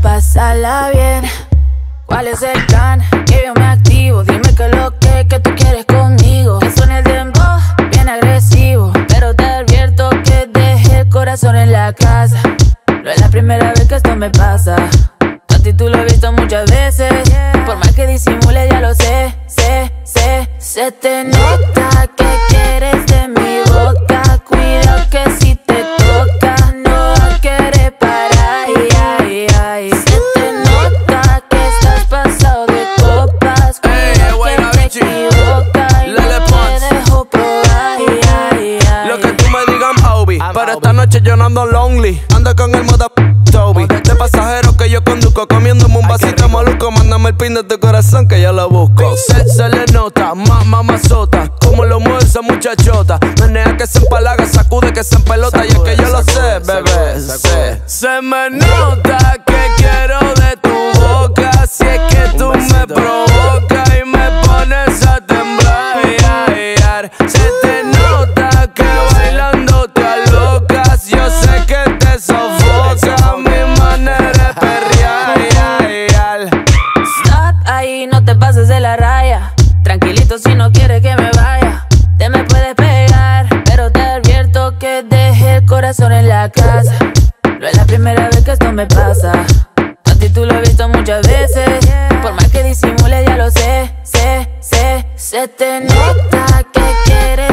pasarla bien. ¿Cuál es el plan? Que yo me activo. Dime que lo que tú quieres conmigo. Que suene el dembow, bien agresivo. Pero te advierto que dejé el corazón en la casa. No es la primera vez que esto me pasa. A ti tú lo he visto muchas veces. Por más que disimule ya lo sé. Se te nota que quieres de mi boca. Cuidado que si te toca no va a querer parar. Se te nota que estás pasado de copas. Cuidado que te equivocas y no te dejo probar. Lo que tú me digas, Obi, pero esta noche yo no ando lonely. Ando con el moda Toby. De pasajero que yo conduzco, comiéndome un vasito de maluco. Mándame el pin de tu corazón que yo lo busco. Se le nota, mamazota, como lo mueve esa muchachota. Menea que se empalaga, sacude que se empelota. Y es que yo lo sé, bebé, se me nota que quiero de tu boca. Si es que tú me provocas y me pones a temblar. Se te nota que bailando te alocas. Yo sé que te sofoca mi manera de perrear. Stop ahí, no te pases de la raya. Tranquilito si no quieres que me vaya. Te me puedes pegar, pero te advierto que dejé el corazón en la casa. No es la primera vez que esto me pasa. A ti tú lo he visto muchas veces. Por más que disimule ya lo sé. Se te nota que quieres